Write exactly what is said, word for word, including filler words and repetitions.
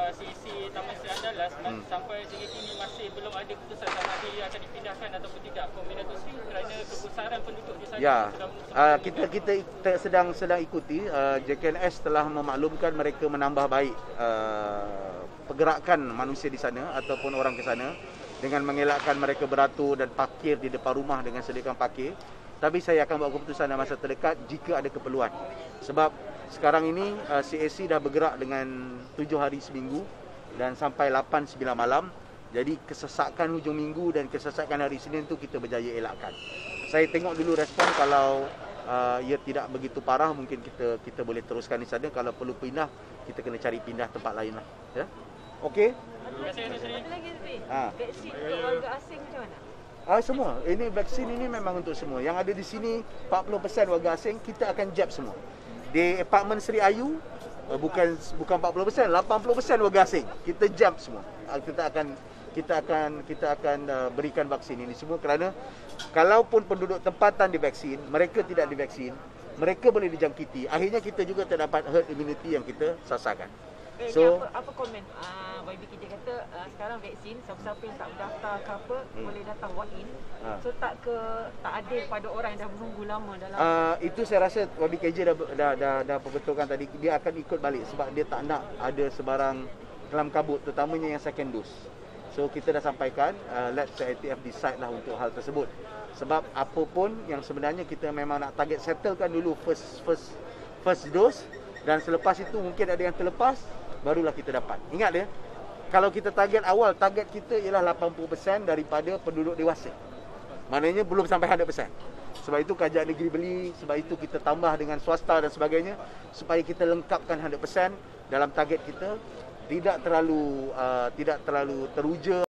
uh, C E C Taman Seri Andalas hmm. sampai sehingga kini masih belum ada keputusan sama ada ia akan dipindahkan ataupun tidak Pemin Dato' Sri kerana kebesaran penduduk di sana. Ya, uh, kita kita kita sedang sedang ikuti. uh, J K N S telah memaklumkan mereka menambah baik uh, pergerakan manusia di sana ataupun orang ke sana dengan mengelakkan mereka beratur dan parkir di depan rumah dengan sediakan parkir. Tapi saya akan buat keputusan dalam masa terdekat jika ada keperluan. Sebab sekarang ini uh, C A C dah bergerak dengan tujuh hari seminggu dan sampai lapan sembilan malam. Jadi kesesakan hujung minggu dan kesesakan hari Isnin tu kita berjaya elakkan. Saya tengok dulu respon, kalau uh, ia tidak begitu parah mungkin kita kita boleh teruskan di sana. Kalau perlu pindah, kita kena cari pindah tempat lain lah. Ya. Okey. Terima kasih Sri. Satu lagi Sri. Ha. Vaksin untuk warga asing macam mana? Ah, semua. Ini vaksin ini memang untuk semua. Yang ada di sini empat puluh peratus warga asing, kita akan jab semua. Di apartmen Seri Ayu bukan bukan empat puluh peratus, lapan puluh peratus warga asing. Kita jab semua. Kita akan kita akan kita akan uh, berikan vaksin ini semua kerana kalaupun penduduk tempatan divaksin, mereka tidak divaksin, mereka boleh dijangkiti. Akhirnya kita juga terdapat herd immunity yang kita sasarkan. Eh, So, apa, apa komen uh, Y B K J kata uh, sekarang vaksin siapa-siapa yang tak berdaftar ke apa hmm. boleh datang walk in. Ha. So tak ke tak adil pada orang yang dah menunggu lama dalam uh, itu saya rasa Y B K J dah dah dah, dah perbetulkan tadi, dia akan ikut balik sebab dia tak nak ada sebarang kelam kabut terutamanya yang second dose. So kita dah sampaikan, uh, let C I T F decide lah untuk hal tersebut. Sebab apa pun yang sebenarnya kita memang nak target settlekan dulu first first first dose, dan selepas itu mungkin ada yang terlepas, barulah kita dapat. Ingat dia, kalau kita target awal, target kita ialah lapan puluh peratus daripada penduduk dewasa. Maknanya belum sampai seratus peratus. Sebab itu kerajaan negeri beli, sebab itu kita tambah dengan swasta dan sebagainya supaya kita lengkapkan seratus peratus dalam target kita. Tidak terlalu uh, tidak terlalu teruja